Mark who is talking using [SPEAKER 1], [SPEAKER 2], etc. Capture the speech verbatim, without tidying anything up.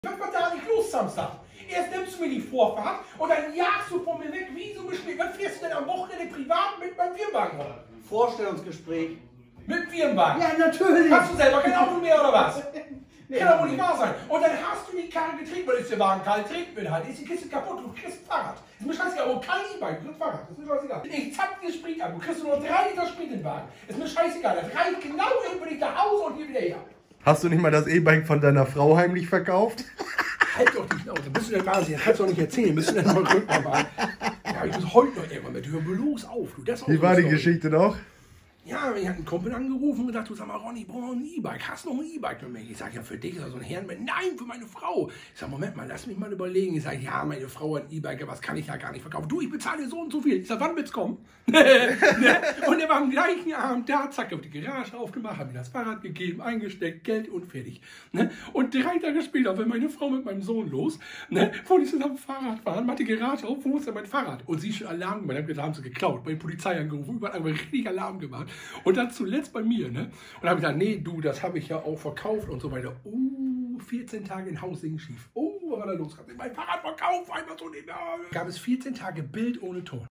[SPEAKER 1] Was war da nicht los Samstag? Erst nimmst du mir die Vorfahrt und dann jagst du von mir weg. Wieso beschlägt? Wann fährst du denn am Wochenende privat mit meinem Firmenwagen rum?
[SPEAKER 2] Vorstellungsgespräch.
[SPEAKER 1] Mit Firmenwagen?
[SPEAKER 2] Ja, natürlich.
[SPEAKER 1] Hast du selber kein Auto mehr oder was?
[SPEAKER 2] Nee,
[SPEAKER 1] Kann doch wohl nicht wahr sein. Und dann hast du die Karre getreten, weil ist der Wagen kalt, trägt mir halt. Ist die Kiste kaputt, du kriegst ein Fahrrad. Ist mir scheißegal, aber kein E-Bike, du kriegst ein Fahrrad. Ist mir scheißegal. Ich zapp dir Sprit ab, du kriegst nur noch drei Liter Sprit in den Wagen. Ist mir scheißegal, das reicht genau eben, wenn ich nach Hause und hier wieder her.
[SPEAKER 3] Hast du nicht mal das E-Bike von deiner Frau heimlich verkauft?
[SPEAKER 1] Halt doch nicht aus, bist du denn Wahnsinn, das kannst du doch nicht erzählen, bist du denn noch rückwärts machen? Ja, ich muss heute noch irgendwann mit, hör bloß auf, du. Das ist auch
[SPEAKER 3] Wie
[SPEAKER 1] so
[SPEAKER 3] war die
[SPEAKER 1] Story.
[SPEAKER 3] Geschichte noch?
[SPEAKER 1] Ja, ich hatte einen Kumpel angerufen und gesagt, du sag mal, Ronny, ich brauche noch ein E-Bike. Hast du noch ein E-Bike für mich? Ich sag, ja, für dich ist das so ein Herrn mit. Nein, für meine Frau. Ich sag, Moment mal, lass mich mal überlegen. Ich sag, ja, meine Frau hat ein E-Bike, aber das kann ich ja gar nicht verkaufen. Du, ich bezahle dir so und so viel. Ich sag, wann wird's kommen? Und er war am gleichen Abend da, zack, auf die Garage aufgemacht, hat mir das Fahrrad gegeben, eingesteckt, Geld und fertig. Und drei Tage später war meine Frau mit meinem Sohn los, wollte ich zusammen Fahrrad fahren, macht die Garage auf, wo ist denn mein Fahrrad? Und sie schon Alarm gemacht, haben haben sie geklaut, bei der Polizei angerufen, überall haben wir richtig Alarm gemacht. Und dann zuletzt bei mir, ne? Und habe ich gesagt, nee, du, das habe ich ja auch verkauft und so weiter. Oh, vierzehn Tage in Hausingen schief. Oh, was war da los? Hab ich mein Fahrrad verkauft, einfach so nicht mehr. Gab es vierzehn Tage Bild ohne Ton.